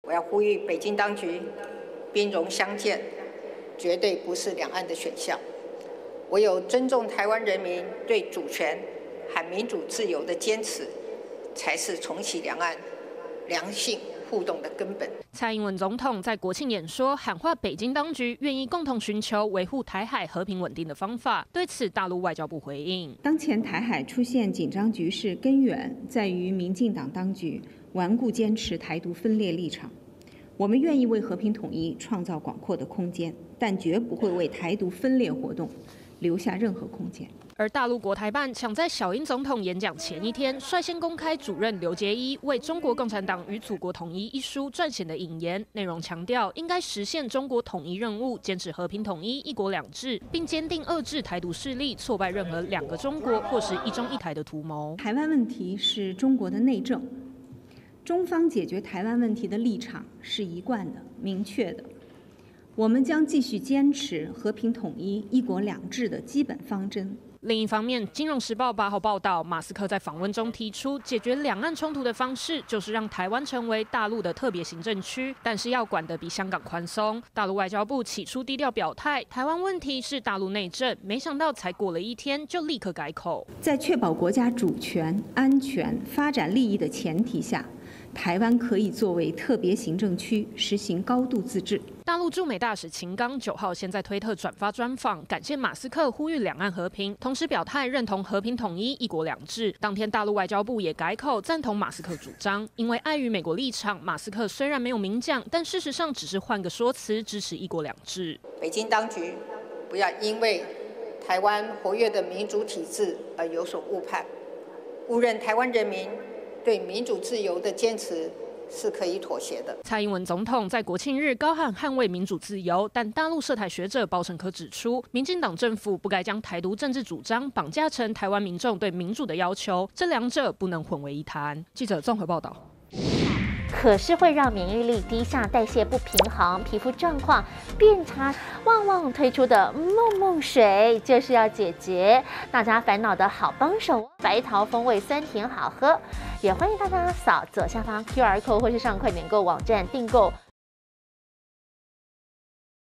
我要呼吁北京当局，兵戎相见绝对不是两岸的选项。唯有尊重台湾人民对主权和民主自由的坚持，才是重启两岸良性互动的根本。 蔡英文总统在国庆演说喊话北京当局愿意共同寻求维护台海和平稳定的方法。对此，大陆外交部回应： 当前台海出现紧张局势，根源在于民进党当局顽固坚持台独分裂立场。我们愿意为和平统一创造广阔的空间，但绝不会为台独分裂活动留下任何空间。 而大陆国台办抢在小英总统演讲前一天，率先公开主任刘捷一为《中国共产党与祖国统一》一书撰写的引言，内容强调应该实现中国统一任务，坚持和平统一、一国两制，并坚定遏制台独势力，挫败任何两个中国或是一中一台的图谋。 台湾问题是中国的内政，中方解决台湾问题的立场是一贯的、明确的。我们将继续坚持和平统一、一国两制的基本方针。 另一方面，《金融时报》8号报道，马斯克在访问中提出，解决两岸冲突的方式就是让台湾成为大陆的特别行政区，但是要管得比香港宽松。大陆外交部起初低调表态，台湾问题是大陆内政，没想到才过了一天就立刻改口。 在确保国家主权、安全、发展利益的前提下，台湾可以作为特别行政区实行高度自治。 大陆驻美大使秦刚9号先在推特转发专访，感谢马斯克呼吁两岸和平，同时表态认同和平统一、一国两制。当天，大陆外交部也改口赞同马斯克主张，因为碍于美国立场，马斯克虽然没有明讲，但事实上只是换个说辞，支持一国两制。 北京当局不要因为台湾活跃的民主体制而有所误判，误认台湾人民对民主自由的坚持是可以妥协的。 蔡英文总统在国庆日高喊捍卫民主自由，但大陆涉台学者包成科指出，民进党政府不该将台独政治主张绑架成台湾民众对民主的要求，这两者不能混为一谈。记者综合报道。 可是会让免疫力低下、代谢不平衡、皮肤状况变差。旺旺推出的梦梦水就是要解决大家烦恼的好帮手，白桃风味酸甜好喝。也欢迎大家扫左下方 QR code 或是上快点购网站订购。